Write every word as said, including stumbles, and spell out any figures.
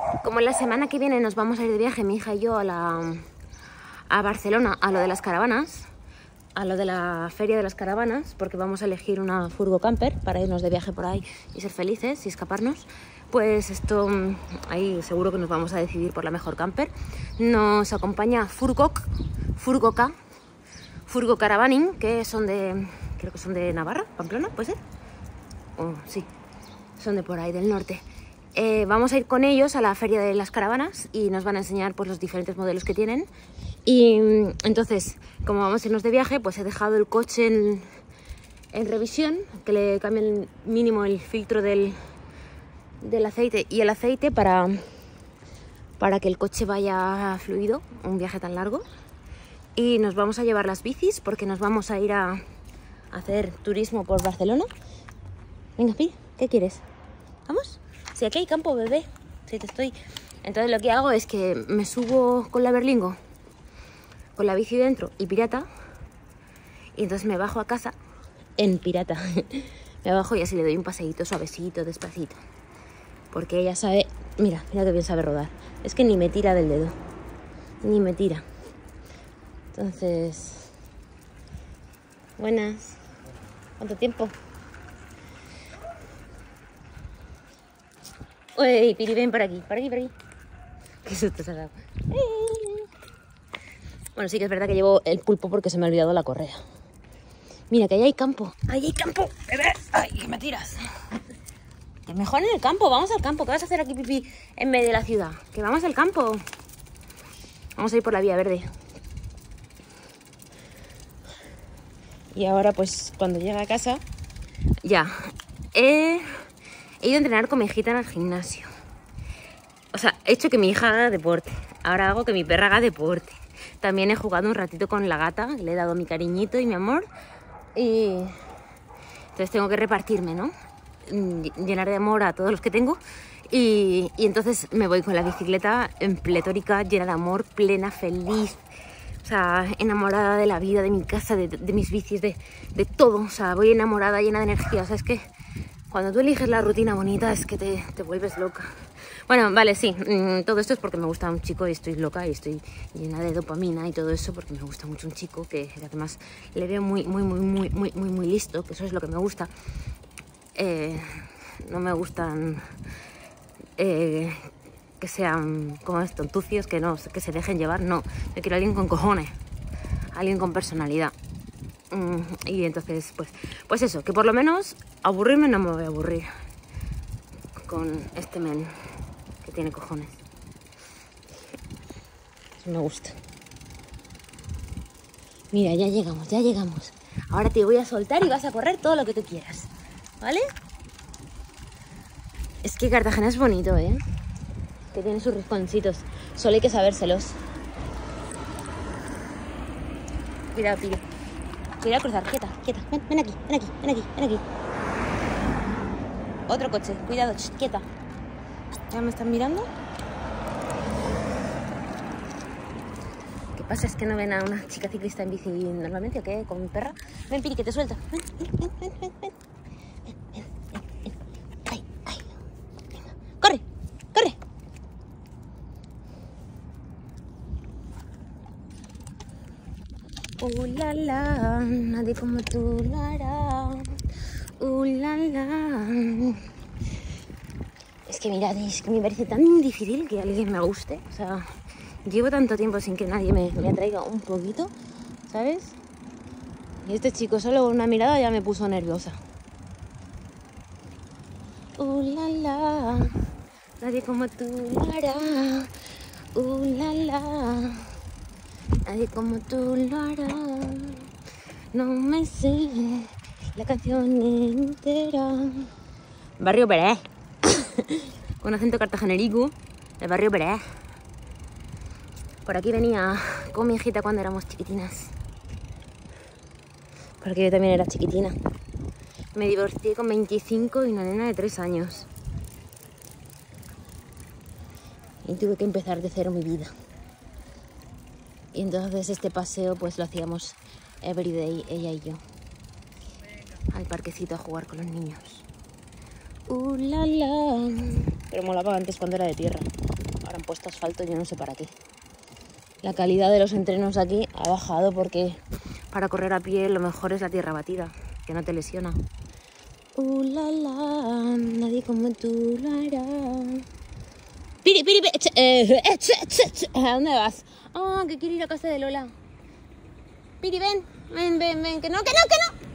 como la semana que viene nos vamos a ir de viaje, mi hija y yo, a, la, a Barcelona, a lo de las caravanas, a lo de la feria de las caravanas, porque vamos a elegir una furgo camper para irnos de viaje por ahí y ser felices y escaparnos, pues esto, ahí seguro que nos vamos a decidir por la mejor camper. Nos acompaña Furgok, Furgoca, Furgo Caravaning, que son de, creo que son de Navarra, Pamplona, ¿puede ser? Oh, sí, son de por ahí, del norte. Eh, vamos a ir con ellos a la feria de las caravanas y nos van a enseñar pues, los diferentes modelos que tienen. Y entonces, como vamos a irnos de viaje, pues he dejado el coche en, en revisión, que le cambien mínimo el filtro del, del aceite y el aceite para, para que el coche vaya fluido, un viaje tan largo. Y nos vamos a llevar las bicis porque nos vamos a ir a hacer turismo por Barcelona. Venga, Pi, ¿qué quieres? ¿Vamos? Si aquí hay campo, bebé. Si te estoy... Entonces lo que hago es que me subo con la Berlingo, con la bici dentro y pirata. Y entonces me bajo a casa en pirata. Me bajo y así le doy un paseíto suavecito, despacito. Porque ella sabe... Mira, mira que bien sabe rodar. Es que ni me tira del dedo. Ni me tira. Entonces... Buenas. ¿Cuánto tiempo? Uy, Piri, ven por aquí, por aquí, por aquí. Qué susto se ha dado. Bueno, sí que es verdad que llevo el pulpo porque se me ha olvidado la correa. Mira, que ahí hay campo. Ahí hay campo, bebé. Ay, que me tiras. Que mejor en el campo, vamos al campo. ¿Qué vas a hacer aquí, pipí, en medio de la ciudad? Que vamos al campo. Vamos a ir por la vía verde. Y ahora, pues, cuando llegue a casa, ya. He... He ido a entrenar con mi hijita en el gimnasio. O sea, he hecho que mi hija haga deporte. Ahora hago que mi perra haga deporte. También he jugado un ratito con la gata. Le he dado mi cariñito y mi amor. Y entonces tengo que repartirme, ¿no? Llenar de amor a todos los que tengo. Y, y entonces me voy con la bicicleta en pletórica, llena de amor, plena, feliz. O sea, enamorada de la vida, de mi casa, de, de mis bicis, de, de todo. O sea, voy enamorada, llena de energía. O sea, es que... Cuando tú eliges la rutina bonita es que te, te vuelves loca. Bueno, vale, sí, todo esto es porque me gusta un chico y estoy loca y estoy llena de dopamina y todo eso porque me gusta mucho un chico que además le veo muy, muy, muy, muy, muy, muy, muy listo, que eso es lo que me gusta. Eh, no me gustan eh, que sean como estontucios, que no, que se dejen llevar, no. Yo quiero a alguien con cojones, alguien con personalidad. Y entonces, pues, pues eso, que por lo menos aburrirme no me voy a aburrir con este men que tiene cojones. Eso me gusta. Mira, ya llegamos, ya llegamos. Ahora te voy a soltar y vas a correr todo lo que tú quieras, ¿vale? Es que Cartagena es bonito, ¿eh? Que tiene sus rinconcitos. Solo hay que sabérselos. Cuidado, pillo. Cuidado, cruzar, quieta, quieta, ven, ven aquí, ven aquí, ven aquí, ven aquí. Otro coche, cuidado, ch, quieta. ¿Ya me están mirando? ¿Qué pasa? ¿Es que no ven a una chica ciclista en bici normalmente o qué? ¿Con mi perra? Ven, Piri, que te suelta. Ven, ven, ven, ven, ven, ven. Ven, ven, ven, ven. Ay, ay. Venga, corre, corre. Uh, la, la, nadie como tú lo hará. Uh, la, la. Es que mirad, es que me parece tan difícil que alguien me guste. O sea, llevo tanto tiempo sin que nadie me, me atraiga un poquito, ¿sabes? Y este chico solo con una mirada ya me puso nerviosa. Uh, la, la, nadie como tú lo hará. Uh, la, la. Nadie como tú lo hará. No me sé la canción entera. Barrio Pérez. Con acento cartagenerico. El barrio Pérez. Por aquí venía con mi hijita cuando éramos chiquitinas. Porque yo también era chiquitina. Me divorcié con veinticinco y una nena de tres años. Y tuve que empezar de cero mi vida. Y entonces este paseo pues lo hacíamos everyday, ella y yo. Al parquecito a jugar con los niños. Uh, la, la. Pero molaba antes cuando era de tierra. Ahora han puesto asfalto, yo no sé para qué. La calidad de los entrenos aquí ha bajado porque para correr a pie lo mejor es la tierra batida, que no te lesiona. Uh, la, la, nadie como tú lo hará. Piri, piri, piri, ch, eh, eh, ch, ch, ch. ¿A dónde vas? Ah, oh, que quiero ir a casa de Lola. Piri, ven, ven, ven, ven, que no, que no, que no.